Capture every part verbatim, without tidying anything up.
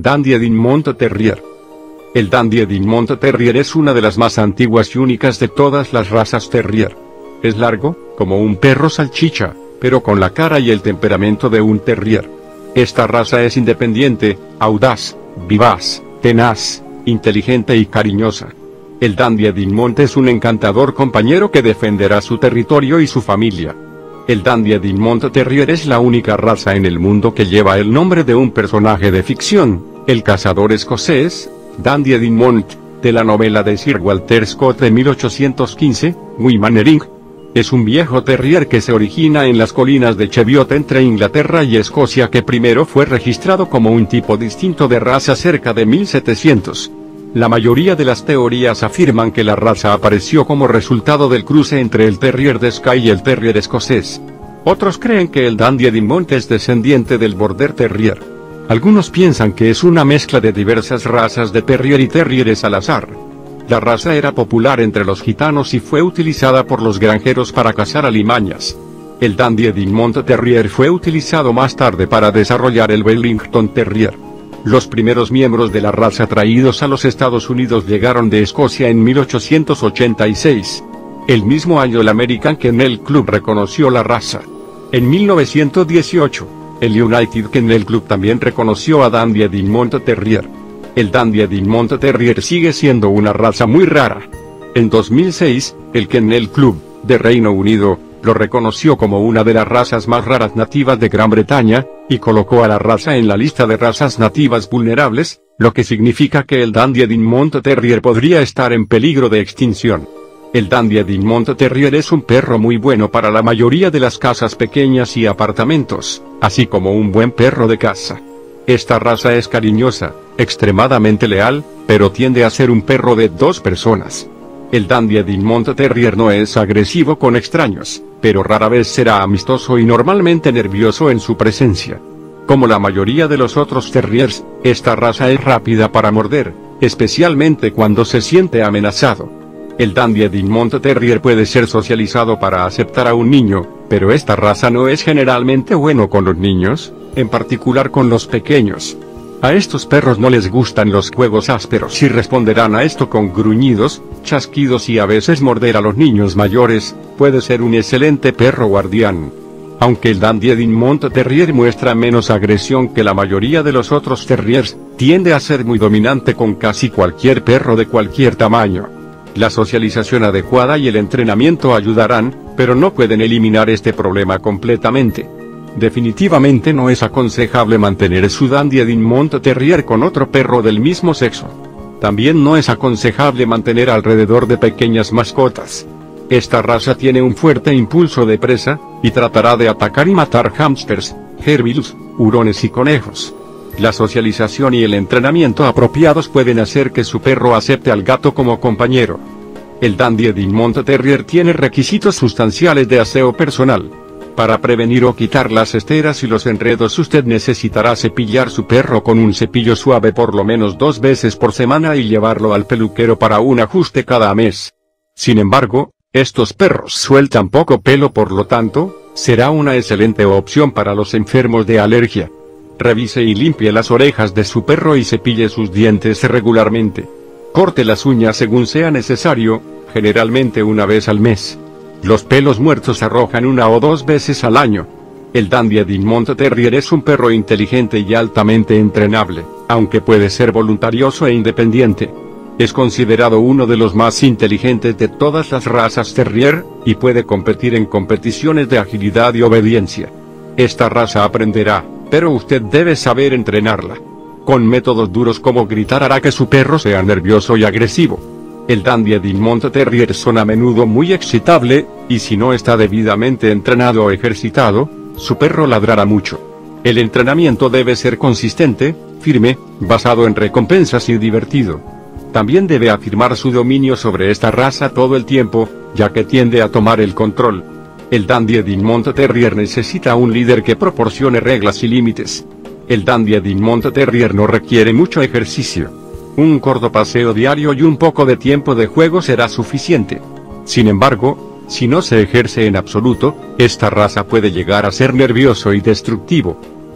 Dandy Dinmont Terrier. El Dandy Dinmont Terrier es una de las más antiguas y únicas de todas las razas terrier. Es largo, como un perro salchicha, pero con la cara y el temperamento de un terrier. Esta raza es independiente, audaz, vivaz, tenaz, inteligente y cariñosa. El Dandy Dinmont es un encantador compañero que defenderá su territorio y su familia. El Dandy Dinmont Terrier es la única raza en el mundo que lleva el nombre de un personaje de ficción, el cazador escocés, Dandy Dinmont, de la novela de Sir Walter Scott de mil ochocientos quince, Guy Mannering. Es un viejo terrier que se origina en las colinas de Cheviot entre Inglaterra y Escocia, que primero fue registrado como un tipo distinto de raza cerca de mil setecientos. La mayoría de las teorías afirman que la raza apareció como resultado del cruce entre el terrier de Skye y el terrier escocés. Otros creen que el Dandy Dinmont es descendiente del Border Terrier. Algunos piensan que es una mezcla de diversas razas de terrier y terrieres al azar. La raza era popular entre los gitanos y fue utilizada por los granjeros para cazar alimañas. El Dandy Dinmont Terrier fue utilizado más tarde para desarrollar el Wellington Terrier. Los primeros miembros de la raza traídos a los Estados Unidos llegaron de Escocia en mil ochocientos ochenta y seis. El mismo año el American Kennel Club reconoció la raza. En mil novecientos dieciocho, el United Kennel Club también reconoció a Dandy Dinmont Terrier. El Dandy Dinmont Terrier sigue siendo una raza muy rara. En dos mil seis, el Kennel Club, de Reino Unido, lo reconoció como una de las razas más raras nativas de Gran Bretaña, y colocó a la raza en la lista de razas nativas vulnerables, lo que significa que el Dandy Dinmont Terrier podría estar en peligro de extinción. El Dandy Dinmont Terrier es un perro muy bueno para la mayoría de las casas pequeñas y apartamentos, así como un buen perro de casa. Esta raza es cariñosa, extremadamente leal, pero tiende a ser un perro de dos personas. El Dandy Dinmont Terrier no es agresivo con extraños, pero rara vez será amistoso y normalmente nervioso en su presencia. Como la mayoría de los otros terriers, esta raza es rápida para morder, especialmente cuando se siente amenazado. El Dandy Dinmont Terrier puede ser socializado para aceptar a un niño, pero esta raza no es generalmente bueno con los niños, en particular con los pequeños. A estos perros no les gustan los juegos ásperos y responderán a esto con gruñidos, chasquidos y a veces morder a los niños mayores. Puede ser un excelente perro guardián. Aunque el Dandy Dinmont Terrier muestra menos agresión que la mayoría de los otros terriers, tiende a ser muy dominante con casi cualquier perro de cualquier tamaño. La socialización adecuada y el entrenamiento ayudarán, pero no pueden eliminar este problema completamente. Definitivamente no es aconsejable mantener su Dandy Dinmont Terrier con otro perro del mismo sexo. También no es aconsejable mantener alrededor de pequeñas mascotas. Esta raza tiene un fuerte impulso de presa, y tratará de atacar y matar hámsters, gérbilos, hurones y conejos. La socialización y el entrenamiento apropiados pueden hacer que su perro acepte al gato como compañero. El Dandy Dinmont Terrier tiene requisitos sustanciales de aseo personal. Para prevenir o quitar las esteras y los enredos usted necesitará cepillar su perro con un cepillo suave por lo menos dos veces por semana y llevarlo al peluquero para un ajuste cada mes. Sin embargo, estos perros sueltan poco pelo, por lo tanto, será una excelente opción para los enfermos de alergia. Revise y limpie las orejas de su perro y cepille sus dientes regularmente. Corte las uñas según sea necesario, generalmente una vez al mes. Los pelos muertos arrojan una o dos veces al año. El Dandy Dinmont Terrier es un perro inteligente y altamente entrenable, aunque puede ser voluntarioso e independiente. Es considerado uno de los más inteligentes de todas las razas terrier, y puede competir en competiciones de agilidad y obediencia. Esta raza aprenderá, pero usted debe saber entrenarla. Con métodos duros como gritar hará que su perro sea nervioso y agresivo. El Dandy Dinmont Terrier son a menudo muy excitable, y si no está debidamente entrenado o ejercitado, su perro ladrará mucho. El entrenamiento debe ser consistente, firme, basado en recompensas y divertido. También debe afirmar su dominio sobre esta raza todo el tiempo, ya que tiende a tomar el control. El Dandy Dinmont Terrier necesita un líder que proporcione reglas y límites. El Dandy Dinmont Terrier no requiere mucho ejercicio. Un corto paseo diario y un poco de tiempo de juego será suficiente. Sin embargo, si no se ejerce en absoluto, esta raza puede llegar a ser nervioso y destructivo.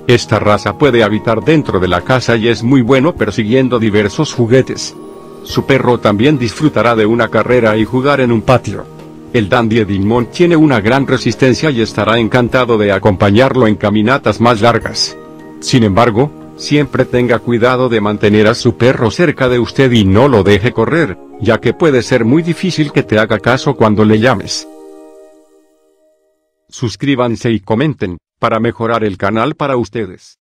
Esta raza puede habitar dentro de la casa y es muy bueno persiguiendo diversos juguetes. Su perro también disfrutará de una carrera y jugar en un patio. El Dandy Edimont tiene una gran resistencia y estará encantado de acompañarlo en caminatas más largas. Sin embargo, siempre tenga cuidado de mantener a su perro cerca de usted y no lo deje correr, ya que puede ser muy difícil que te haga caso cuando le llames. Suscríbanse y comenten, para mejorar el canal para ustedes.